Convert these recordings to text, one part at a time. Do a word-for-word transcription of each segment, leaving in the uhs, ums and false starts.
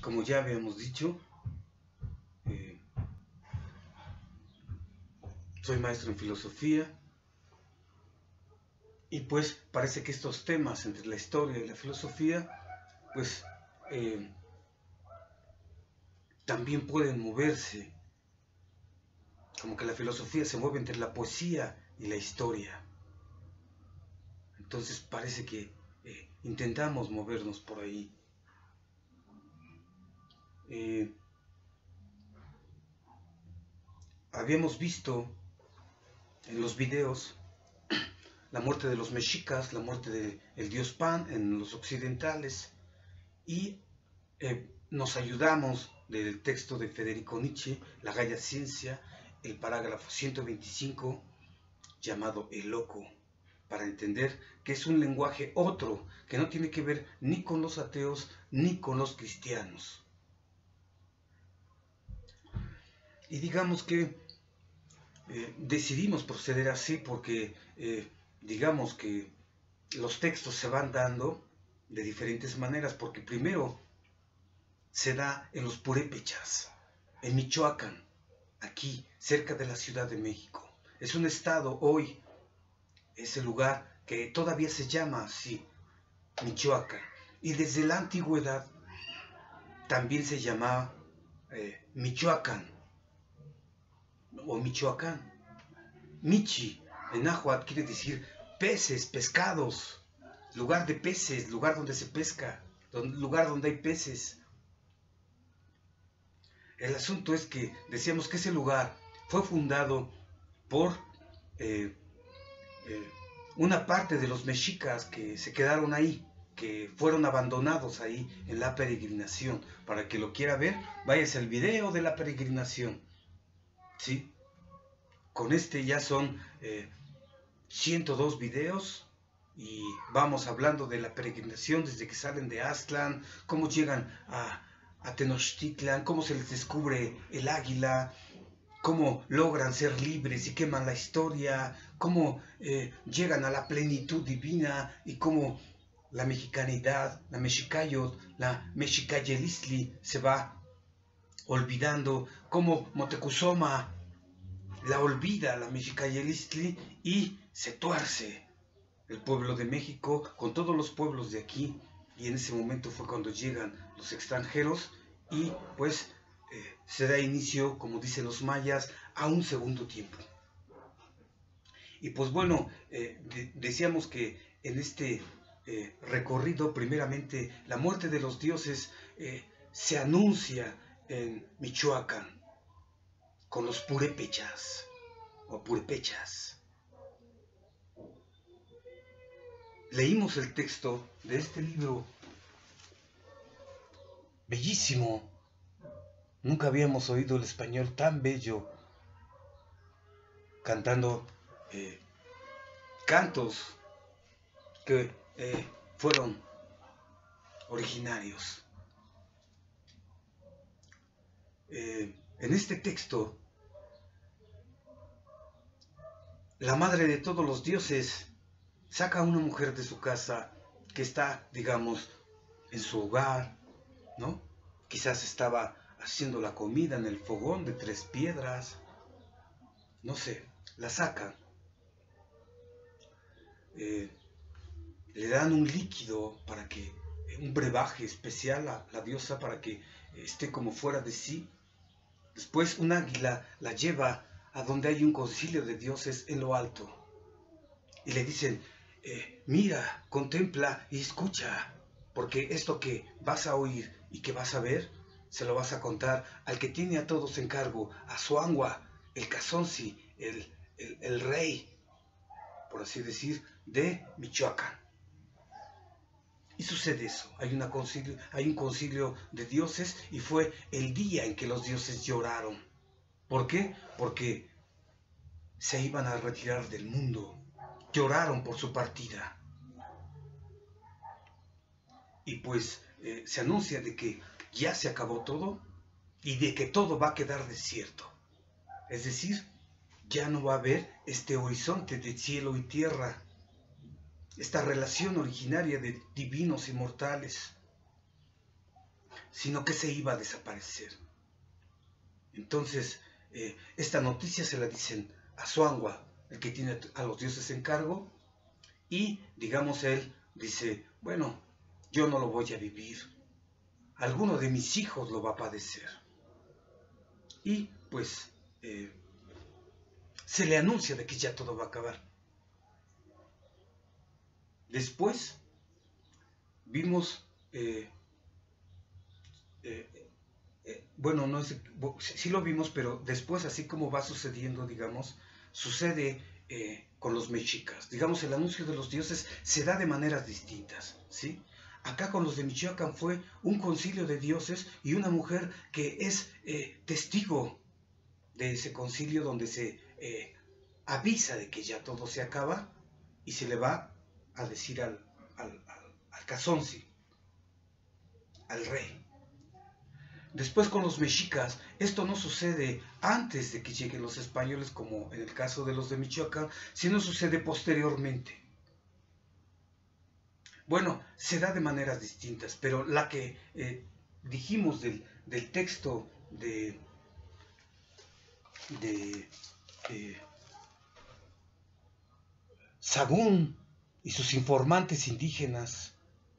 como ya habíamos dicho, eh, soy maestro en filosofía y pues parece que estos temas entre la historia y la filosofía pues eh, también pueden moverse, como que la filosofía se mueve entre la poesía y la historia. Entonces parece que eh, intentamos movernos por ahí. Eh, habíamos visto en los videos la muerte de los mexicas, la muerte del dios Pan en los occidentales, y eh, nos ayudamos del texto de Federico Nietzsche, La Gaia Ciencia, el parágrafo ciento veinticinco, llamado El Loco, para entender que es un lenguaje otro, que no tiene que ver ni con los ateos ni con los cristianos. Y digamos que eh, decidimos proceder así porque eh, digamos que los textos se van dando de diferentes maneras, porque primero se da en los purépechas, en Michoacán, aquí, cerca de la Ciudad de México. Es un estado hoy, es el lugar que todavía se llama así, Michoacán. Y desde la antigüedad también se llamaba eh, Michoacán, o Michoacán. Michi, en náhuatl, quiere decir peces, pescados, lugar de peces, lugar donde se pesca, lugar donde hay peces. El asunto es que decíamos que ese lugar fue fundado por eh, eh, una parte de los mexicas que se quedaron ahí, que fueron abandonados ahí en la peregrinación. Para que lo quiera ver, váyase al video de la peregrinación, ¿sí? Con este ya son eh, ciento dos videos y vamos hablando de la peregrinación desde que salen de Aztlán, cómo llegan a, a Tenochtitlan, cómo se les descubre el águila, cómo logran ser libres y queman la historia, cómo eh, llegan a la plenitud divina y cómo la mexicanidad, la mexicayot, la mexicayelistli se va olvidando, cómo Moctezuma la olvida, la mexicayelistli, y se tuerce el pueblo de México con todos los pueblos de aquí, y en ese momento fue cuando llegan los extranjeros y pues eh, se da inicio, como dicen los mayas, a un segundo tiempo. Y pues bueno, eh, de, decíamos que en este eh, recorrido, primeramente, la muerte de los dioses eh, se anuncia en Michoacán con los purépechas o purépechas. Leímos el texto de este libro bellísimo. Nunca habíamos oído el español tan bello, cantando eh, cantos que eh, fueron originarios. Eh, en este texto, la madre de todos los dioses saca a una mujer de su casa que está, digamos, en su hogar, ¿no? Quizás estaba haciendo la comida en el fogón de tres piedras, no sé, la sacan. Eh, le dan un líquido para que, un brebaje especial a la diosa para que esté como fuera de sí. Después un águila la lleva a donde hay un concilio de dioses en lo alto. Y le dicen, eh, mira, contempla y escucha, porque esto que vas a oír y que vas a ver, se lo vas a contar al que tiene a todos en cargo, a Zuangua, el Cazonzi, el, el, el rey, por así decir, de Michoacán. Y sucede eso, hay, una concilio, hay un concilio de dioses y fue el día en que los dioses lloraron. ¿Por qué? Porque se iban a retirar del mundo. Lloraron por su partida. Y pues eh, se anuncia de que ya se acabó todo y de que todo va a quedar desierto. Es decir, ya no va a haber este horizonte de cielo y tierra, esta relación originaria de divinos y mortales. sino que se iba a desaparecer. Entonces, eh, esta noticia se la dicen a Zuangwa, el que tiene a los dioses en cargo, y, digamos, él dice, bueno, yo no lo voy a vivir, alguno de mis hijos lo va a padecer. Y, pues, eh, se le anuncia de que ya todo va a acabar. Después, vimos, eh, eh, eh, bueno, no es, sí lo vimos, pero después, así como va sucediendo, digamos, sucede eh, con los mexicas. Digamos, el anuncio de los dioses se da de maneras distintas, ¿sí? Acá con los de Michoacán fue un concilio de dioses y una mujer que es eh, testigo de ese concilio donde se eh, avisa de que ya todo se acaba y se le va a decir al, al, al, al Cazonzi, al rey. Después con los mexicas, esto no sucede antes de que lleguen los españoles, como en el caso de los de Michoacán, sino sucede posteriormente. Bueno, se da de maneras distintas, pero la que eh, dijimos del, del texto de, de eh, Sagún y sus informantes indígenas,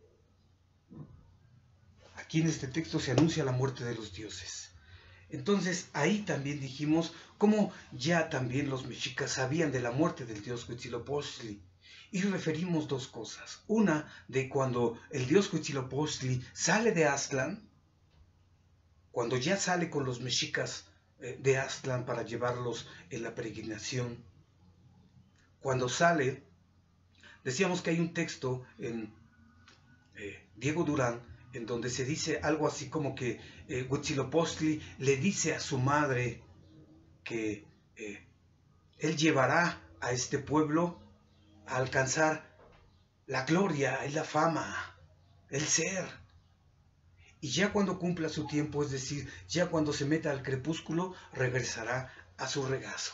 aquí en este texto se anuncia la muerte de los dioses. Entonces ahí también dijimos cómo ya también los mexicas sabían de la muerte del dios Huitzilopochtli. Y referimos dos cosas. Una, de cuando el dios Huitzilopochtli sale de Aztlán, cuando ya sale con los mexicas eh, de Aztlán para llevarlos en la peregrinación. Cuando sale, decíamos que hay un texto en eh, Diego Durán, en donde se dice algo así como que eh, Huitzilopochtli le dice a su madre que eh, él llevará a este pueblo a alcanzar la gloria y la fama, el ser. Y ya cuando cumpla su tiempo, es decir, ya cuando se meta al crepúsculo, regresará a su regazo.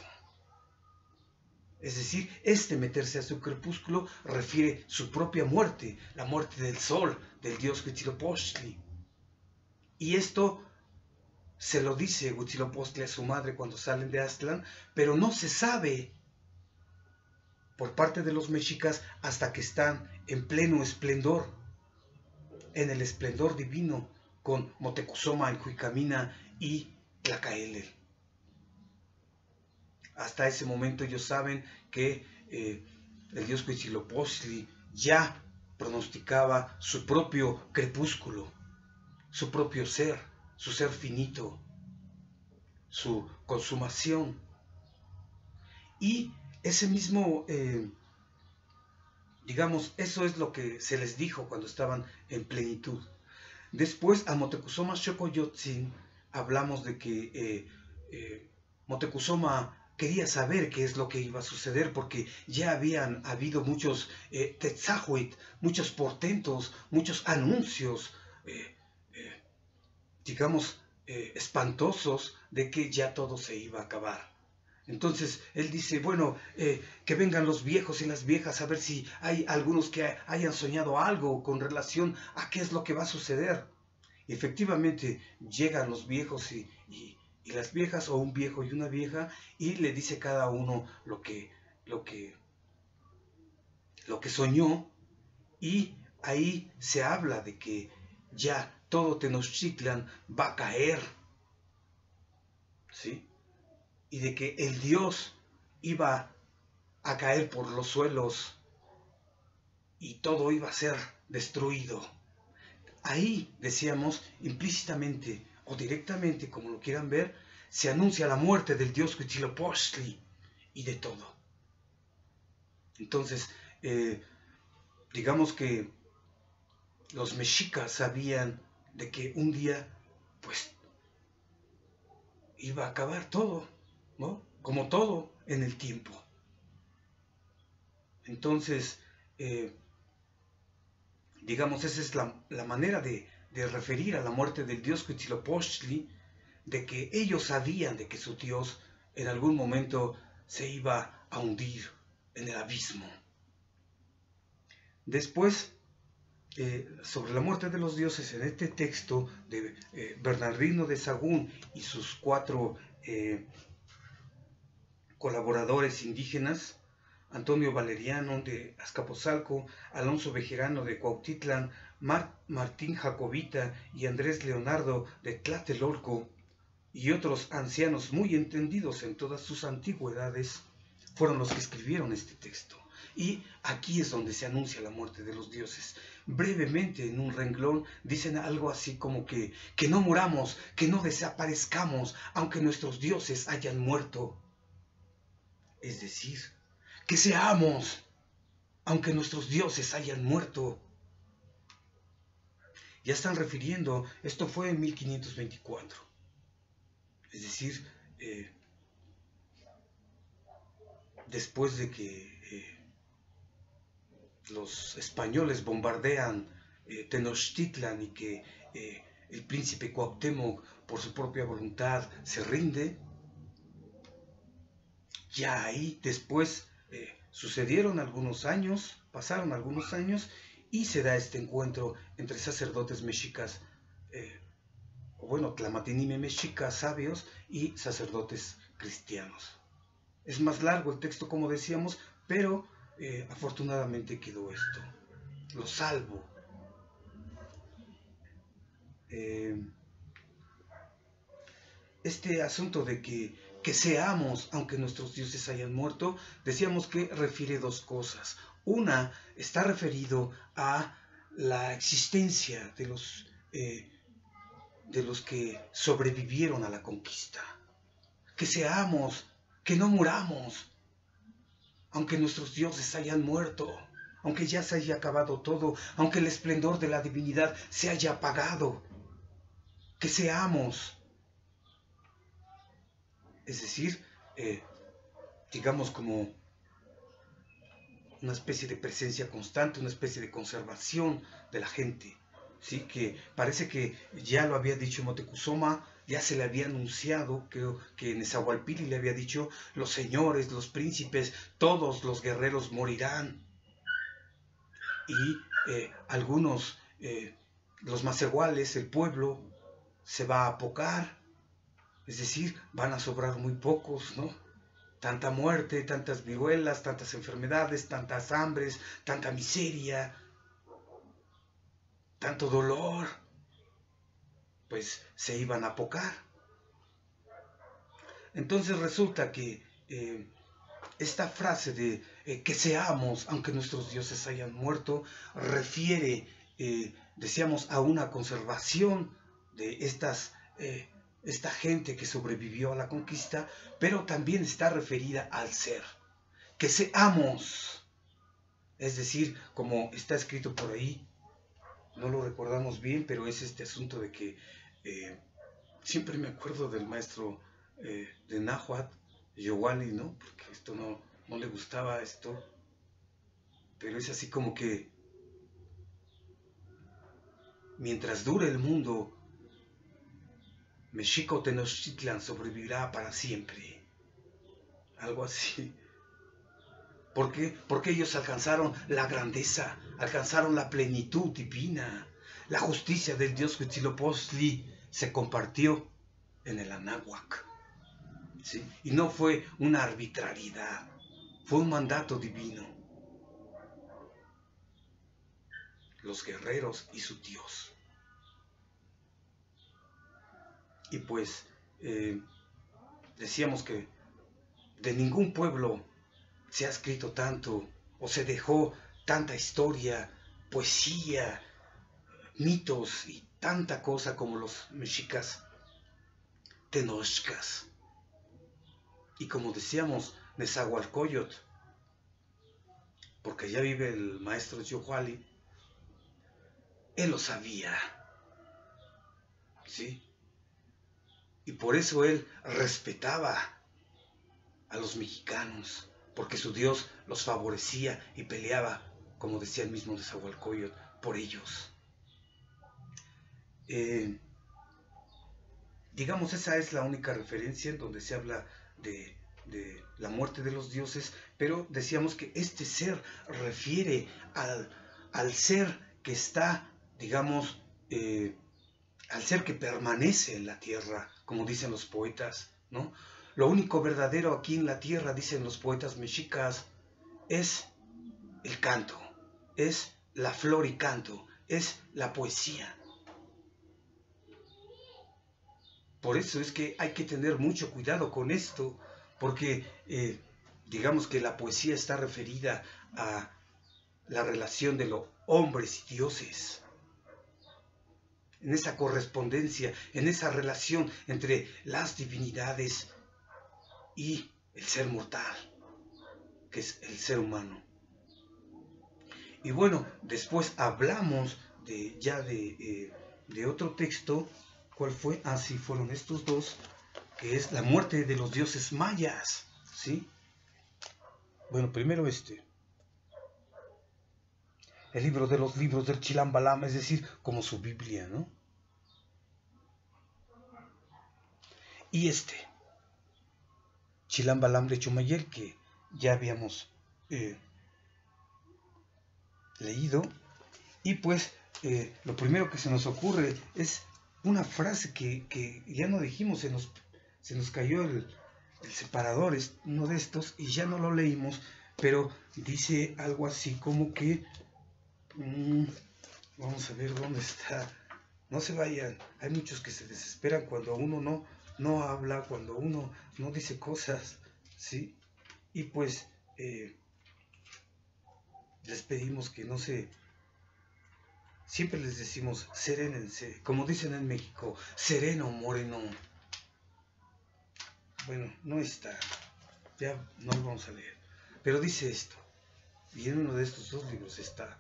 Es decir, este meterse a su crepúsculo refiere su propia muerte, la muerte del sol, del dios Huitzilopochtli. Y esto se lo dice Huitzilopochtli a su madre cuando salen de Aztlán, pero no se sabe por parte de los mexicas hasta que están en pleno esplendor, en el esplendor divino, con Motecuzoma, Enjuicamina y Tlacaelel. Hasta ese momento ellos saben que eh, el dios Huitzilopochtli ya pronosticaba su propio crepúsculo, su propio ser, su ser finito, su consumación. Y ese mismo, eh, digamos, eso es lo que se les dijo cuando estaban en plenitud. Después a Motecuzoma Xocoyotzin hablamos de que eh, eh, Motecuzoma quería saber qué es lo que iba a suceder, porque ya habían habido muchos eh, tetzahuit, muchos portentos, muchos anuncios, eh, eh, digamos, eh, espantosos de que ya todo se iba a acabar. Entonces él dice, bueno, eh, que vengan los viejos y las viejas a ver si hay algunos que hayan soñado algo con relación a qué es lo que va a suceder. Y efectivamente llegan los viejos y, y, y las viejas, o un viejo y una vieja, y le dice cada uno lo que, lo que, lo que soñó, y ahí se habla de que ya todo Tenochtitlan va a caer, ¿sí? Y de que el dios iba a caer por los suelos y todo iba a ser destruido. Ahí, decíamos, implícitamente o directamente, como lo quieran ver, se anuncia la muerte del dios Huitzilopochtli y de todo. Entonces, eh, digamos que los mexicas sabían de que un día, pues, iba a acabar todo, ¿no? Como todo en el tiempo. Entonces, eh, digamos, esa es la, la manera de, de referir a la muerte del dios Huitzilopochtli, de que ellos sabían de que su dios en algún momento se iba a hundir en el abismo. Después, eh, sobre la muerte de los dioses en este texto de eh, Bernardino de Sahagún y sus cuatro eh, colaboradores indígenas, Antonio Valeriano de Azcapotzalco, Alonso Bejerano de Cuautitlán, Mar Martín Jacobita y Andrés Leonardo de Tlatelolco, y otros ancianos muy entendidos en todas sus antigüedades, fueron los que escribieron este texto. Y aquí es donde se anuncia la muerte de los dioses. Brevemente, en un renglón, dicen algo así como que, que no muramos, que no desaparezcamos, aunque nuestros dioses hayan muerto. Es decir, que seamos, aunque nuestros dioses hayan muerto. Ya están refiriendo, esto fue en mil quinientos veinticuatro. Es decir, eh, después de que eh, los españoles bombardean eh, Tenochtitlan y que eh, el príncipe Cuauhtémoc por su propia voluntad se rinde, ya ahí después eh, sucedieron algunos años, pasaron algunos años y se da este encuentro entre sacerdotes mexicas, eh, o bueno, tlamatinime mexicas sabios y sacerdotes cristianos. Es más largo el texto, como decíamos, pero eh, afortunadamente quedó esto. Lo salvo. Eh, este asunto de que, que seamos, aunque nuestros dioses hayan muerto, decíamos que refiere dos cosas. Una, está referido a la existencia de los, eh, de los que sobrevivieron a la conquista. Que seamos, que no muramos, aunque nuestros dioses hayan muerto, aunque ya se haya acabado todo, aunque el esplendor de la divinidad se haya apagado. Que seamos, es decir, eh, digamos como una especie de presencia constante, una especie de conservación de la gente, ¿sí? Que parece que ya lo había dicho Moctezuma, ya se le había anunciado, que, que Nezahualpilli le había dicho, los señores, los príncipes, todos los guerreros morirán. Y eh, algunos, eh, los macehuales, el pueblo, se va a apocar, es decir, van a sobrar muy pocos, ¿no? Tanta muerte, tantas viruelas, tantas enfermedades, tantas hambres, tanta miseria, tanto dolor, pues se iban a apocar. Entonces resulta que eh, esta frase de eh, que seamos, aunque nuestros dioses hayan muerto, refiere, eh, decíamos, a una conservación de estas, eh, esta gente que sobrevivió a la conquista, pero también está referida al ser. Que seamos, es decir, como está escrito por ahí, no lo recordamos bien, pero es este asunto de que eh, siempre me acuerdo del maestro eh, de Náhuatl, Yowali, ¿no? Porque esto no, no le gustaba esto, pero es así como que mientras dure el mundo, Mexico Tenochtitlan sobrevivirá para siempre. Algo así. ¿Por qué? Porque ellos alcanzaron la grandeza, alcanzaron la plenitud divina. La justicia del dios Huitzilopochtli se compartió en el Anáhuac, ¿sí? Y no fue una arbitrariedad, fue un mandato divino. Los guerreros y su dios. Y pues eh, decíamos que de ningún pueblo se ha escrito tanto o se dejó tanta historia, poesía, mitos y tanta cosa como los mexicas tenochcas. Y como decíamos, Nezahualcóyotl, porque ya vive el maestro Yohuali, él lo sabía, ¿sí? Y por eso él respetaba a los mexicanos, porque su Dios los favorecía y peleaba, como decía el mismo Nezahualcóyotl, por ellos. Eh, digamos, esa es la única referencia en donde se habla de, de la muerte de los dioses, pero decíamos que este ser refiere al, al ser que está, digamos, eh, al ser que permanece en la tierra, como dicen los poetas, ¿no? Lo único verdadero aquí en la tierra, dicen los poetas mexicas, es el canto, es la flor y canto, es la poesía. Por eso es que hay que tener mucho cuidado con esto, porque eh, digamos que la poesía está referida a la relación de los hombres y dioses, en esa correspondencia, en esa relación entre las divinidades y el ser mortal, que es el ser humano. Y bueno, después hablamos de ya de, eh, de otro texto. ¿Cuál fue? Ah, sí, fueron estos dos, que es la muerte de los dioses mayas, ¿sí? Bueno, primero este. El libro de los libros del Chilam Balam, es decir, como su Biblia, ¿no? Y este, Chilam Balam de Chumayel, que ya habíamos eh, leído. Y pues, eh, lo primero que se nos ocurre es una frase que, que ya no dijimos, se nos, se nos cayó el, el separador, es uno de estos, y ya no lo leímos, pero dice algo así como que, mmm, vamos a ver dónde está, no se vayan, hay muchos que se desesperan cuando uno no, no habla, cuando uno no dice cosas, ¿sí? Y pues, eh, les pedimos que no se... Siempre les decimos, serénense, como dicen en México, sereno, moreno. Bueno, no está, ya no lo vamos a leer. Pero dice esto, y en uno de estos dos libros está.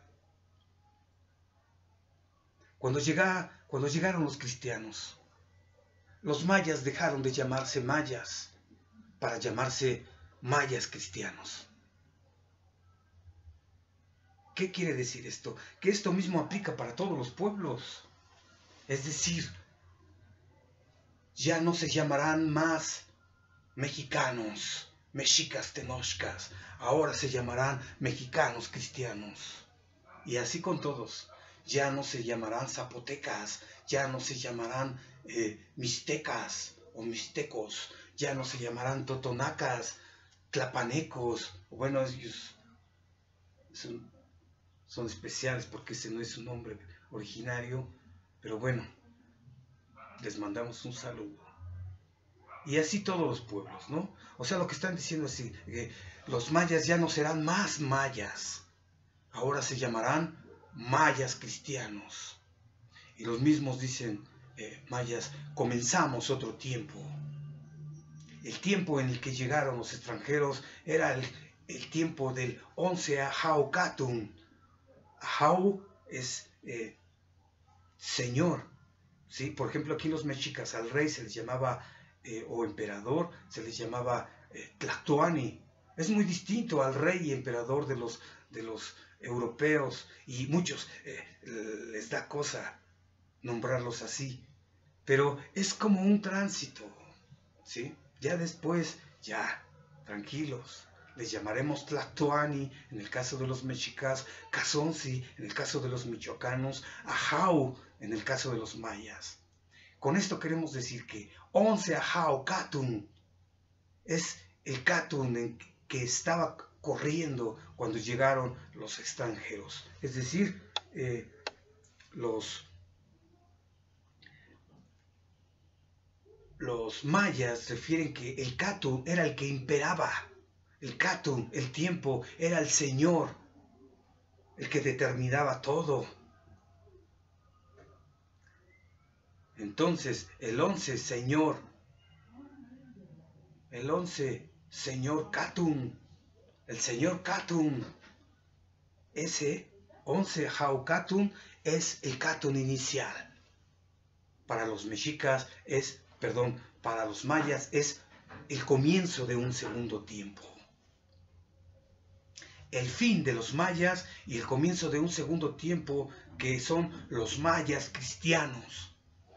Cuando, llega, cuando llegaron los cristianos, los mayas dejaron de llamarse mayas para llamarse mayas cristianos. ¿Qué quiere decir esto? Que esto mismo aplica para todos los pueblos. Es decir, ya no se llamarán más mexicanos, mexicas tenochcas, ahora se llamarán mexicanos cristianos. Y así con todos. Ya no se llamarán zapotecas, ya no se llamarán eh, mixtecas o mixtecos, ya no se llamarán totonacas, tlapanecos. Bueno, ellos son, son especiales porque ese no es su nombre originario, pero bueno, les mandamos un saludo. Y así todos los pueblos, ¿no? O sea, lo que están diciendo es que los mayas ya no serán más mayas, ahora se llamarán mayas cristianos. Y los mismos dicen, eh, mayas, comenzamos otro tiempo. El tiempo en el que llegaron los extranjeros era el, el tiempo del once Ahau Catun. Ahau es eh, señor, ¿sí? Por ejemplo, aquí los mexicas al rey se les llamaba, eh, o emperador, se les llamaba eh, Tlatoani. Es muy distinto al rey y emperador de los, de los europeos, y muchos eh, les da cosa nombrarlos así, pero es como un tránsito, ¿sí? Ya después, ya, tranquilos, les llamaremos Tlatoani en el caso de los mexicas, Cazonzi en el caso de los michoacanos, Ahau en el caso de los mayas. Con esto queremos decir que once Ahau Catun es el Catun en que estaba corriendo cuando llegaron los extranjeros, es decir, eh, los, los mayas refieren que el Catun era el que imperaba, el Catun, el tiempo, era el Señor, el que determinaba todo. Entonces, el once Señor, el once Señor Catun, el Señor Catun, ese once Ahau Catun es el Catun inicial. Para los mexicas es, perdón, para los mayas es el comienzo de un segundo tiempo. El fin de los mayas y el comienzo de un segundo tiempo que son los mayas cristianos.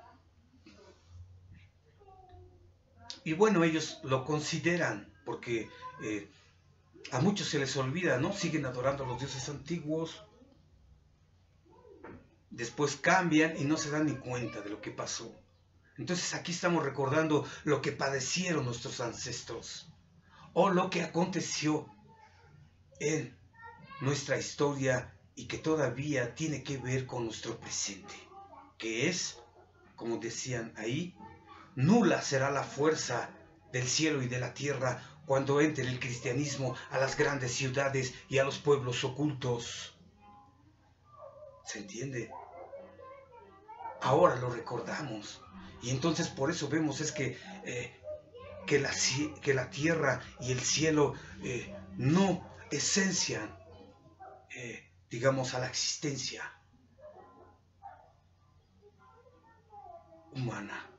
Y bueno, ellos lo consideran porque eh, a muchos se les olvida, ¿no? Siguen adorando a los dioses antiguos. después cambian y no se dan ni cuenta de lo que pasó. Entonces aquí estamos recordando lo que padecieron nuestros ancestros o lo que aconteció en nuestra historia y que todavía tiene que ver con nuestro presente, que es, como decían ahí, nula será la fuerza del cielo y de la tierra cuando entre el cristianismo a las grandes ciudades y a los pueblos ocultos. ¿Se entiende? Ahora lo recordamos. Y entonces por eso vemos es que, eh, que, la, que la tierra y el cielo eh, no esencian, eh, digamos, a la existencia humana.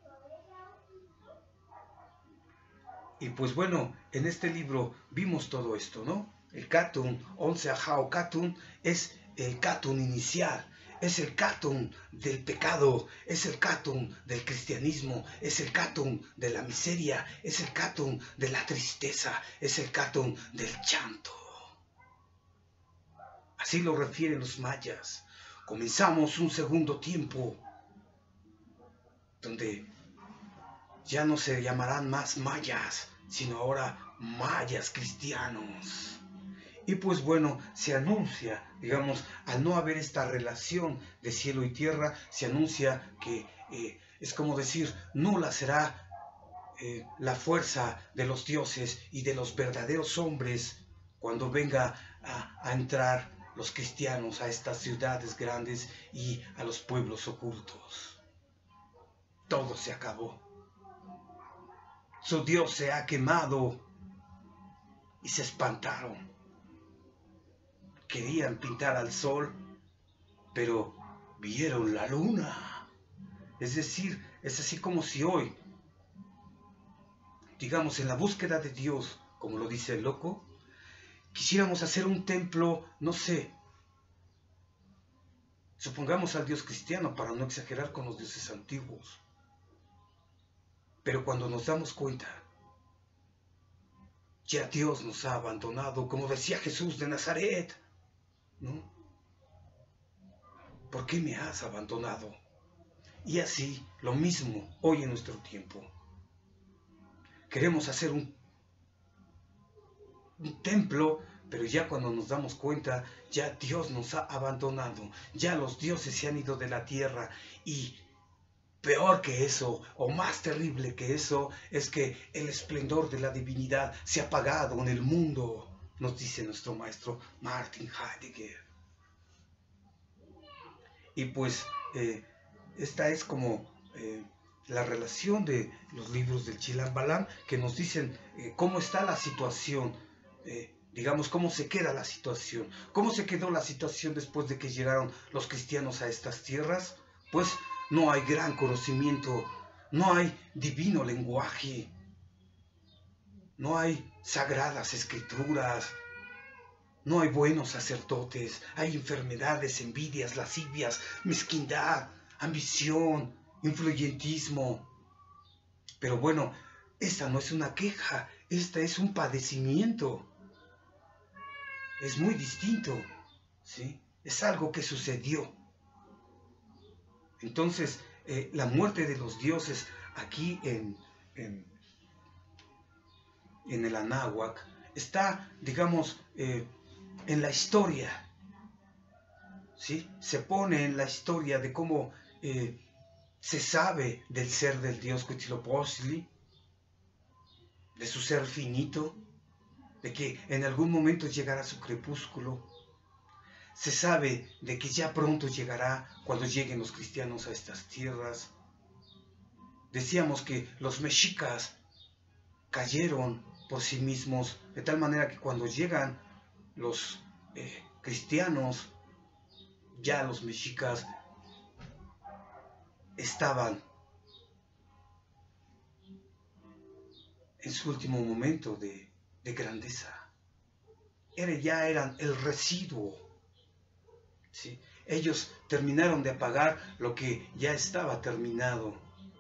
Y pues bueno, en este libro vimos todo esto, ¿no? El Katun, once Ajao Katun, es el Katun inicial. Es el Katun del pecado, es el Katun del cristianismo, es el Katun de la miseria, es el Katun de la tristeza, es el Katun del llanto. Así lo refieren los mayas. Comenzamos un segundo tiempo donde ya no se llamarán más mayas, sino ahora mayas cristianos. Y pues bueno, se anuncia, digamos, al no haber esta relación de cielo y tierra, se anuncia que eh, es como decir, nula será eh, la fuerza de los dioses y de los verdaderos hombres cuando venga a, a entrar los cristianos a estas ciudades grandes y a los pueblos ocultos. Todo se acabó. Su Dios se ha quemado y se espantaron. Querían pintar al sol, pero vieron la luna. Es decir, es así como si hoy, digamos, en la búsqueda de Dios, como lo dice el loco, quisiéramos hacer un templo, no sé, supongamos al Dios cristiano para no exagerar con los dioses antiguos. Pero cuando nos damos cuenta, ya Dios nos ha abandonado, como decía Jesús de Nazaret, ¿no? ¿Por qué me has abandonado? Y así, lo mismo hoy en nuestro tiempo. Queremos hacer un, un templo, pero ya cuando nos damos cuenta, ya Dios nos ha abandonado, ya los dioses se han ido de la tierra y peor que eso, o más terrible que eso, es que el esplendor de la divinidad se ha apagado en el mundo, nos dice nuestro maestro Martin Heidegger. Y pues eh, esta es como eh, la relación de los libros del Chilam Balam, que nos dicen eh, cómo está la situación, eh, digamos, cómo se queda la situación, cómo se quedó la situación después de que llegaron los cristianos a estas tierras. Pues no hay gran conocimiento, no hay divino lenguaje, no hay sagradas escrituras, no hay buenos sacerdotes, hay enfermedades, envidias, lascivias, mezquindad, ambición, influyentismo. Pero bueno, esta no es una queja, esta es un padecimiento. Es muy distinto, ¿sí? Es algo que sucedió. Entonces, eh, la muerte de los dioses aquí en, en, en el Anáhuac está, digamos, eh, en la historia, ¿sí? Se pone en la historia de cómo eh, se sabe del ser del dios Huitzilopochtli, de su ser finito, de que en algún momento llegará su crepúsculo. Se sabe de que ya pronto llegará cuando lleguen los cristianos a estas tierras. Decíamos que los mexicas cayeron por sí mismos, de tal manera que cuando llegan los eh, cristianos, ya los mexicas estaban en su último momento de, de grandeza. Era, ya eran el residuo. ¿Sí? Ellos terminaron de apagar lo que ya estaba terminado.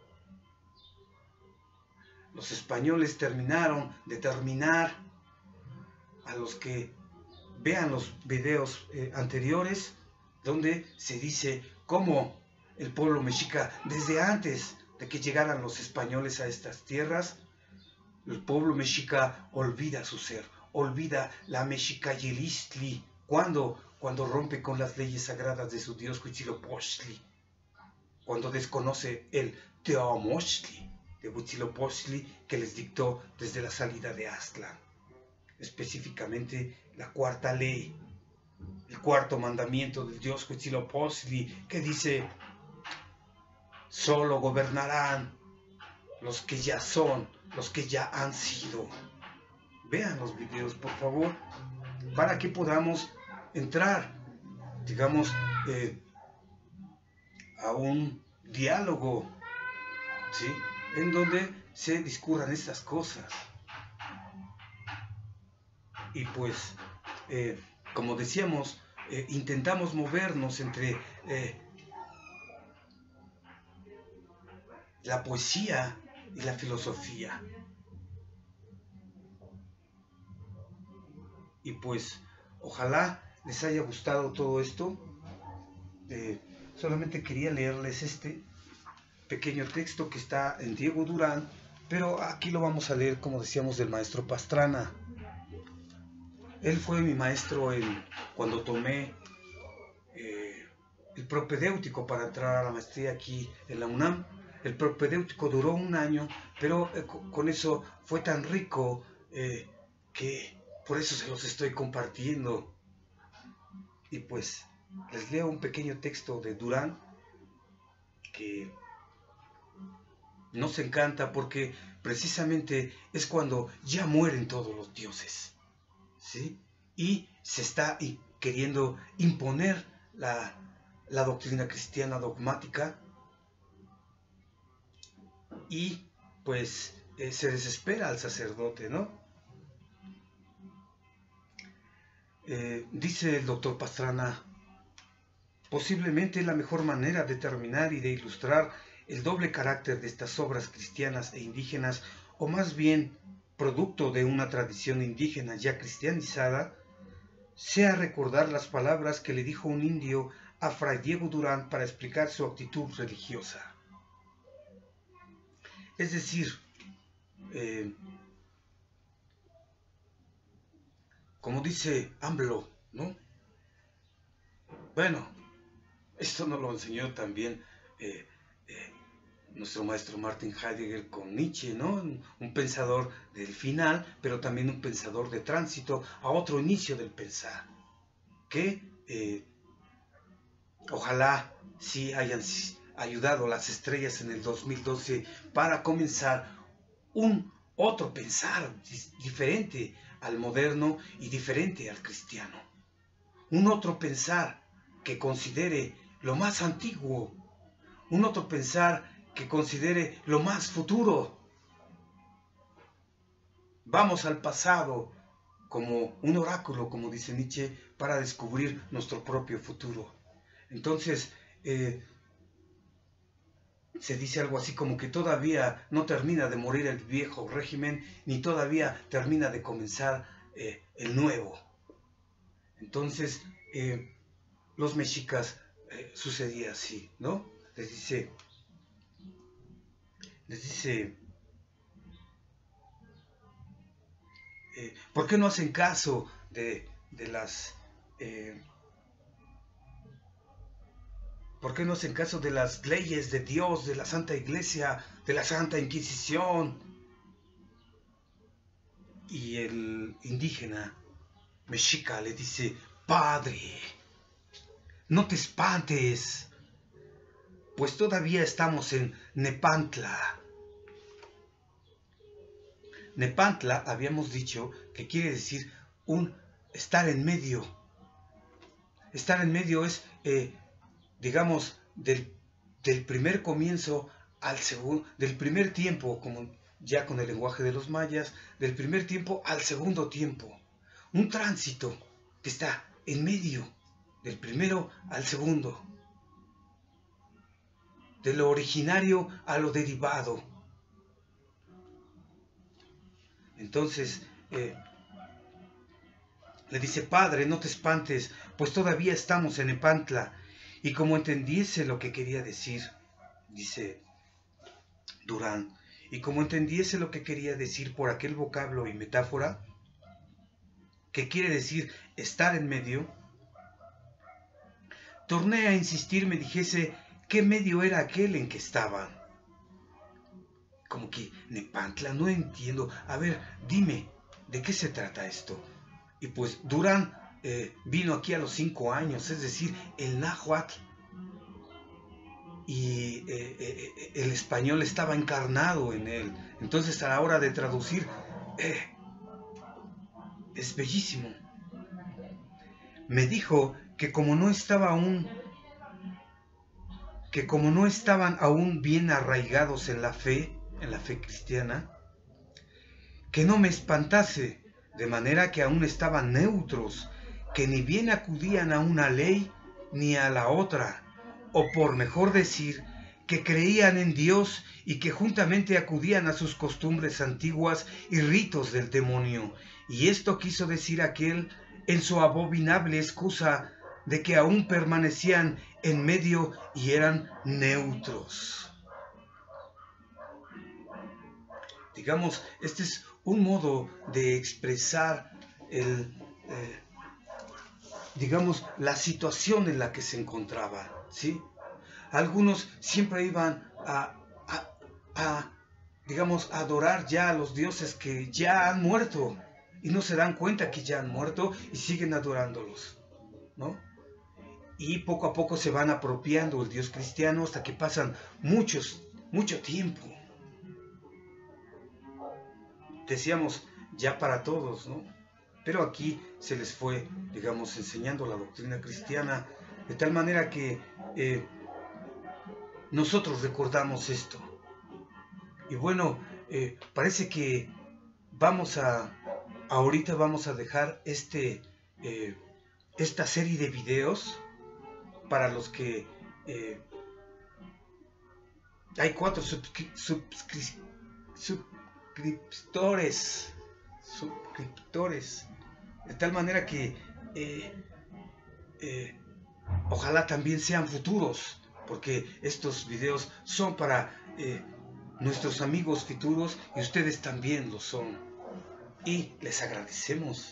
Los españoles terminaron de terminar. A los que vean los videos eh, anteriores, donde se dice cómo el pueblo mexica, desde antes de que llegaran los españoles a estas tierras, el pueblo mexica olvida su ser, olvida la mexicayelistli, cuando, cuando rompe con las leyes sagradas de su dios Huitzilopochtli, cuando desconoce el Teomochtli de Huitzilopochtli que les dictó desde la salida de Aztlán, específicamente la cuarta ley, el cuarto mandamiento del dios Huitzilopochtli, que dice: solo gobernarán los que ya son, los que ya han sido. Vean los videos, por favor, para que podamos entrar, digamos, eh, a un diálogo, ¿sí?, en donde se discurran estas cosas. Y pues, eh, como decíamos, eh, intentamos movernos entre eh, la poesía y la filosofía. Y pues, ojalá les haya gustado todo esto. Eh, solamente quería leerles este pequeño texto que está en Diego Durán, pero aquí lo vamos a leer, como decíamos, del maestro Pastrana. Él fue mi maestro en, cuando tomé eh, el propedéutico para entrar a la maestría aquí en la UNAM. El propedéutico duró un año, pero eh, con eso fue tan rico eh, que por eso se los estoy compartiendo. Y pues les leo un pequeño texto de Durán que nos encanta porque precisamente es cuando ya mueren todos los dioses, ¿sí? Y se está queriendo imponer la, la doctrina cristiana dogmática, y pues eh, se desespera al sacerdote, ¿no? Eh, dice el doctor Pastrana: posiblemente la mejor manera de terminar y de ilustrar el doble carácter de estas obras cristianas e indígenas, o más bien producto de una tradición indígena ya cristianizada, sea recordar las palabras que le dijo un indio a Fray Diego Durán para explicar su actitud religiosa. Es decir, eh, como dice AMLO, ¿no? Bueno, esto nos lo enseñó también eh, eh, nuestro maestro Martin Heidegger con Nietzsche, ¿no? Un, un pensador del final, pero también un pensador de tránsito a otro inicio del pensar, que eh, ojalá sí hayan ayudado las estrellas en el dos mil doce para comenzar un otro pensar diferente al moderno y diferente al cristiano. Un otro pensar que considere lo más antiguo, un otro pensar que considere lo más futuro. Vamos al pasado como un oráculo, como dice Nietzsche, para descubrir nuestro propio futuro. Entonces, eh, se dice algo así como que todavía no termina de morir el viejo régimen, ni todavía termina de comenzar eh, el nuevo. Entonces, eh, los mexicas eh, sucedía así, ¿no? Les dice, les dice, eh, ¿por qué no hacen caso de, de las... Eh, ¿Por qué no hacen caso de las leyes de Dios, de la Santa Iglesia, de la Santa Inquisición? Y el indígena mexica le dice: padre, no te espantes, pues todavía estamos en Nepantla. Nepantla, habíamos dicho, que quiere decir un estar en medio. Estar en medio es... Eh, digamos, del, del primer comienzo al segundo, del primer tiempo, como ya con el lenguaje de los mayas, del primer tiempo al segundo tiempo. Un tránsito que está en medio, del primero al segundo, de lo originario a lo derivado. Entonces, eh, le dice: padre, no te espantes, pues todavía estamos en Nepantla. Y como entendiese lo que quería decir, dice Durán, y como entendiese lo que quería decir por aquel vocablo y metáfora, que quiere decir estar en medio, torné a insistir, me dijese qué medio era aquel en que estaban. Como que, Nepantla, no entiendo. A ver, dime, ¿de qué se trata esto? Y pues Durán eh, vino aquí a los cinco años, es decir, el náhuatl y eh, eh, el español estaba encarnado en él. Entonces a la hora de traducir, eh, es bellísimo. Me dijo que como no estaba aún, que como no estaban aún bien arraigados en la fe, en la fe cristiana, que no me espantase, de manera que aún estaban neutros, que ni bien acudían a una ley ni a la otra, o por mejor decir, que creían en Dios y que juntamente acudían a sus costumbres antiguas y ritos del demonio. Y esto quiso decir aquel en su abominable excusa de que aún permanecían en medio y eran neutros. Digamos, este es un modo de expresar el, eh, digamos, la situación en la que se encontraba, ¿sí? Algunos siempre iban a, a, a, digamos, a adorar ya a los dioses que ya han muerto y no se dan cuenta que ya han muerto y siguen adorándolos, ¿no? Y poco a poco se van apropiando el Dios cristiano hasta que pasan muchos, mucho tiempo. Decíamos, ya para todos, ¿no? Pero aquí se les fue, digamos, enseñando la doctrina cristiana de tal manera que eh, nosotros recordamos esto. Y bueno, eh, parece que vamos a, ahorita vamos a dejar este, eh, esta serie de videos para los que eh, hay cuatro suscri suscri suscriptores, suscriptores, de tal manera que eh, eh, ojalá también sean futuros, porque estos videos son para eh, nuestros amigos futuros y ustedes también lo son. Y les agradecemos.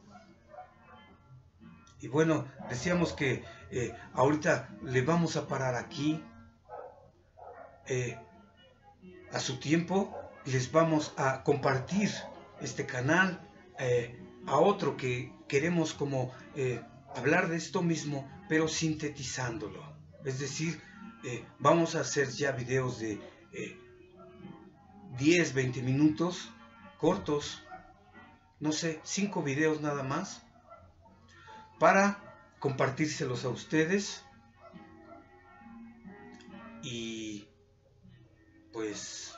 Y bueno, decíamos que eh, ahorita le vamos a parar aquí eh, a su tiempo y les vamos a compartir este canal eh, a otro que queremos como eh, hablar de esto mismo, pero sintetizándolo. Es decir, eh, vamos a hacer ya videos de eh, diez, veinte minutos, cortos, no sé, cinco videos nada más, para compartírselos a ustedes. Y pues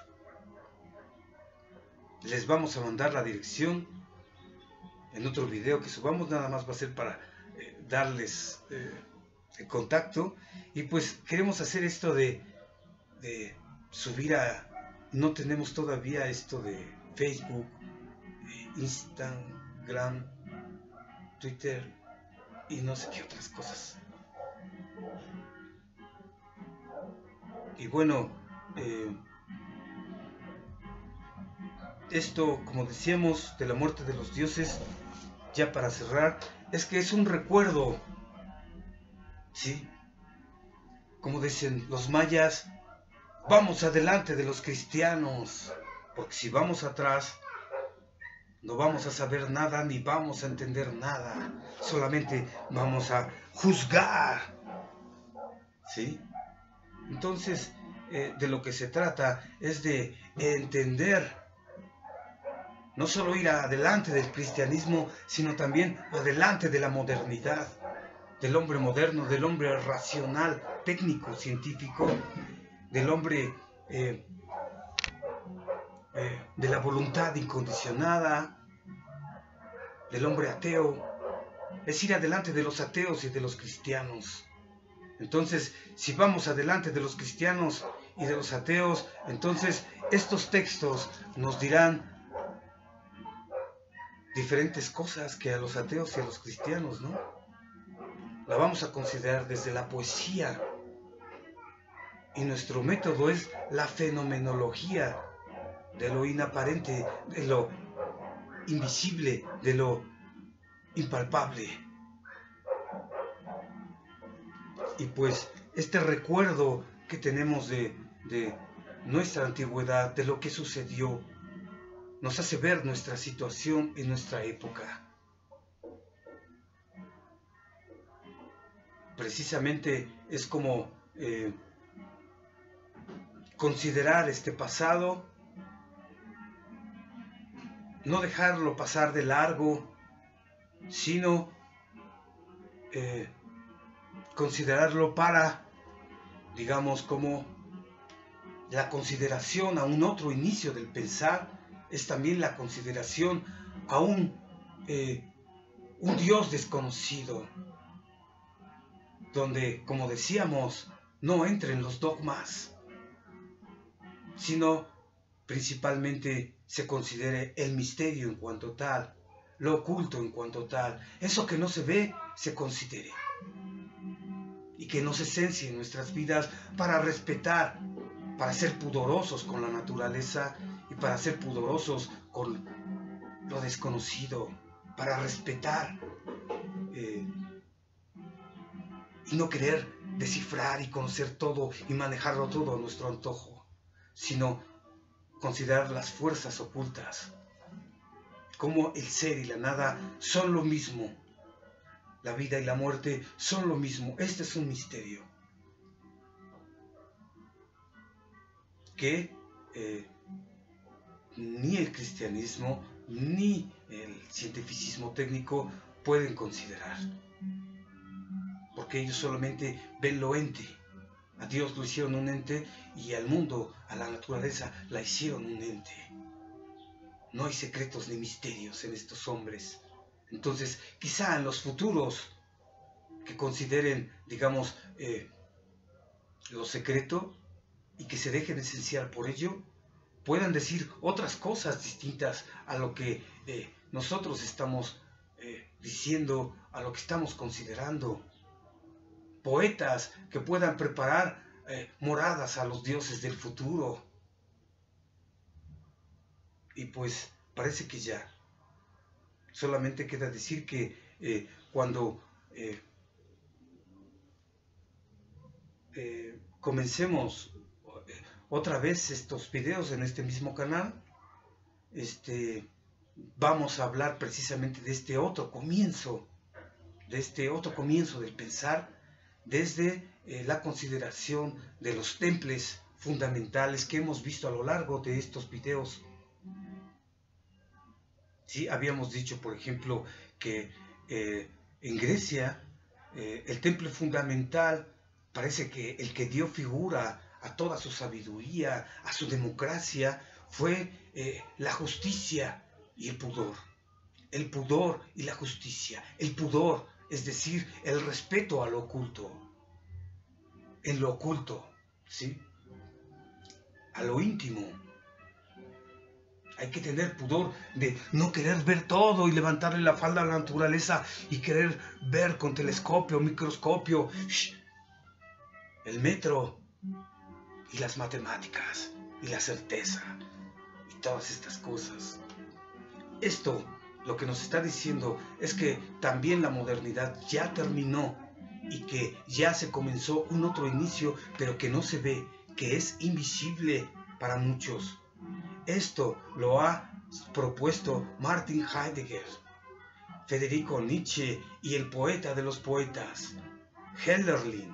les vamos a mandar la dirección en otro video que subamos, nada más va a ser para eh, darles eh, el contacto. Y pues queremos hacer esto de, de subir a, no tenemos todavía esto de Facebook, eh, Instagram, Twitter y no sé qué otras cosas. Y bueno, eh, esto, como decíamos, de la muerte de los dioses, ya para cerrar, es que es un recuerdo, ¿sí? Como dicen los mayas, vamos adelante de los cristianos, porque si vamos atrás, no vamos a saber nada ni vamos a entender nada, solamente vamos a juzgar, ¿sí? Entonces, eh, de lo que se trata es de entender, no solo ir adelante del cristianismo, sino también adelante de la modernidad, del hombre moderno, del hombre racional, técnico, científico, del hombre eh, eh, de la voluntad incondicionada, del hombre ateo. Es ir adelante de los ateos y de los cristianos. Entonces, si vamos adelante de los cristianos y de los ateos, entonces estos textos nos dirán diferentes cosas que a los ateos y a los cristianos, ¿no? la vamos a considerar desde la poesía. Y nuestro método es la fenomenología de lo inaparente, de lo invisible, de lo impalpable. Y pues este recuerdo que tenemos de, de nuestra antigüedad, de lo que sucedió, nos hace ver nuestra situación en nuestra época. Precisamente es como eh, considerar este pasado, no dejarlo pasar de largo, sino eh, considerarlo para, digamos, como la consideración a un otro inicio del pensar, es también la consideración a un, eh, un Dios desconocido, donde, como decíamos, no entren los dogmas, sino principalmente se considere el misterio en cuanto tal, lo oculto en cuanto tal, eso que no se ve se considere, y que nos esencie en nuestras vidas para respetar, para ser pudorosos con la naturaleza y para ser pudorosos con lo desconocido, para respetar eh, y no querer descifrar y conocer todo y manejarlo todo a nuestro antojo, sino considerar las fuerzas ocultas, como el ser y la nada son lo mismo, la vida y la muerte son lo mismo. Este es un misterio que eh, ni el cristianismo ni el cientificismo técnico pueden considerar, porque ellos solamente ven lo ente. A Dios lo hicieron un ente y al mundo, a la naturaleza, la hicieron un ente. No hay secretos ni misterios en estos hombres. Entonces, quizá en los futuros que consideren, digamos, eh, lo secreto y que se dejen esenciar por ello, puedan decir otras cosas distintas a lo que eh, nosotros estamos eh, diciendo, a lo que estamos considerando. Poetas que puedan preparar eh, moradas a los dioses del futuro. Y pues parece que ya solamente queda decir que eh, cuando eh, eh, comencemos eh, otra vez estos videos en este mismo canal, este, vamos a hablar precisamente de este otro comienzo, de este otro comienzo del pensar, desde eh, la consideración de los templos fundamentales que hemos visto a lo largo de estos videos. Sí, habíamos dicho, por ejemplo, que eh, en Grecia eh, el templo fundamental parece que el que dio figura a toda su sabiduría, a su democracia, fue eh, la justicia y el pudor. El pudor y la justicia. El pudor, es decir, el respeto a lo oculto, en lo oculto, ¿sí? A lo íntimo. Hay que tener pudor de no querer ver todo y levantarle la falda a la naturaleza y querer ver con telescopio, microscopio, shh, el metro y las matemáticas y la certeza y todas estas cosas. Esto lo que nos está diciendo es que también la modernidad ya terminó y que ya se comenzó un otro inicio, pero que no se ve, que es invisible para muchos. Esto lo ha propuesto Martin Heidegger, Federico Nietzsche y el poeta de los poetas, Hölderlin.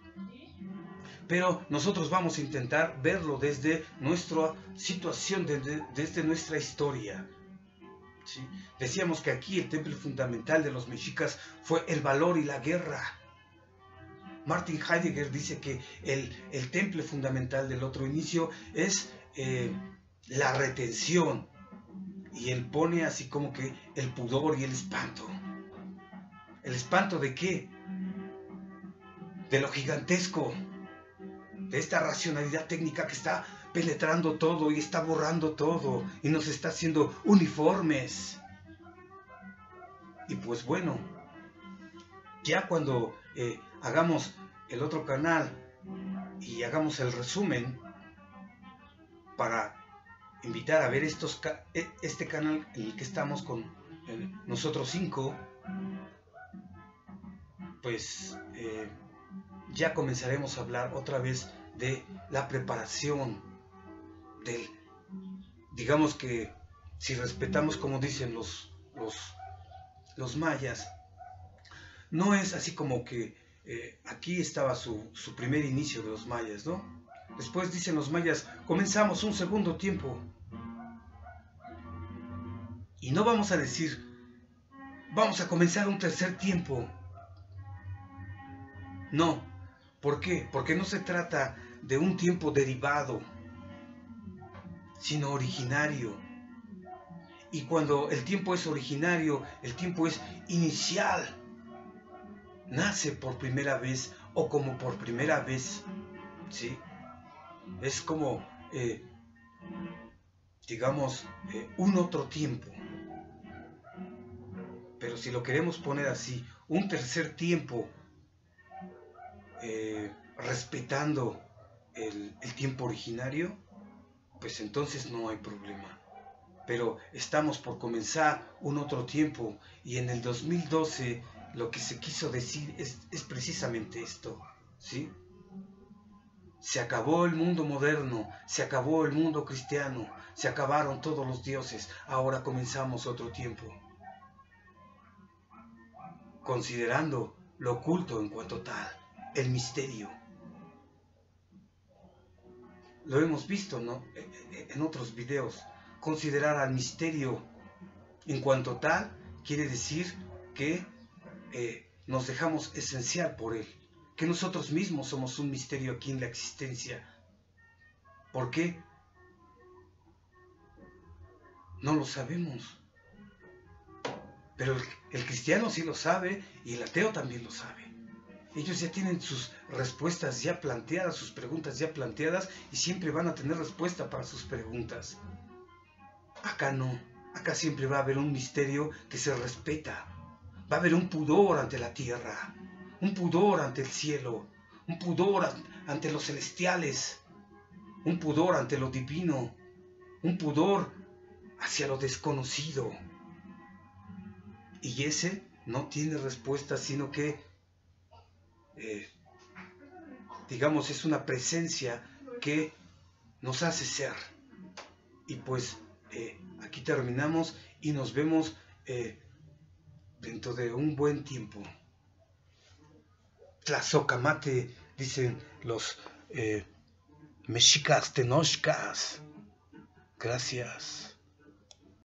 Pero nosotros vamos a intentar verlo desde nuestra situación, desde, desde nuestra historia. ¿Sí? Decíamos que aquí el temple fundamental de los mexicas fue el valor y la guerra. Martin Heidegger dice que el, el temple fundamental del otro inicio es eh, la retención, y él pone así como que el pudor y el espanto. ¿El espanto de qué? De lo gigantesco, de esta racionalidad técnica que está penetrando todo y está borrando todo y nos está haciendo uniformes. Y pues bueno, ya cuando eh, hagamos el otro canal y hagamos el resumen para invitar a ver estos este canal en el que estamos con eh, nosotros cinco, pues eh, ya comenzaremos a hablar otra vez de la preparación del, digamos que si respetamos como dicen los los, los mayas, no es así como que eh, aquí estaba su, su primer inicio de los mayas, ¿no? Después dicen los mayas, comenzamos un segundo tiempo. Y no vamos a decir, vamos a comenzar un tercer tiempo. No. ¿Por qué? Porque no se trata de un tiempo derivado, sino originario. Y cuando el tiempo es originario, el tiempo es inicial. Nace por primera vez o como por primera vez, ¿sí? Es como, eh, digamos, eh, un otro tiempo. Pero si lo queremos poner así, un tercer tiempo, eh, respetando el, el tiempo originario, pues entonces no hay problema. Pero estamos por comenzar un otro tiempo y en el dos mil doce lo que se quiso decir es, es precisamente esto, ¿sí? Se acabó el mundo moderno, se acabó el mundo cristiano, se acabaron todos los dioses, ahora comenzamos otro tiempo. Considerando lo oculto en cuanto tal, el misterio. Lo hemos visto, ¿no?, en otros videos. Considerar al misterio en cuanto tal quiere decir que eh, nos dejamos esenciar por él, que nosotros mismos somos un misterio aquí en la existencia. ¿Por qué? No lo sabemos. Pero el, el cristiano sí lo sabe y el ateo también lo sabe. Ellos ya tienen sus respuestas ya planteadas, sus preguntas ya planteadas y siempre van a tener respuesta para sus preguntas. Acá no, acá siempre va a haber un misterio que se respeta. Va a haber un pudor ante la tierra, un pudor ante el cielo, un pudor ante los celestiales, un pudor ante lo divino, un pudor hacia lo desconocido. Y ese no tiene respuesta, sino que, eh, digamos, es una presencia que nos hace ser. Y pues eh, aquí terminamos y nos vemos eh, dentro de un buen tiempo. Tlazocamate, dicen los eh, mexicas tenochcas. Gracias.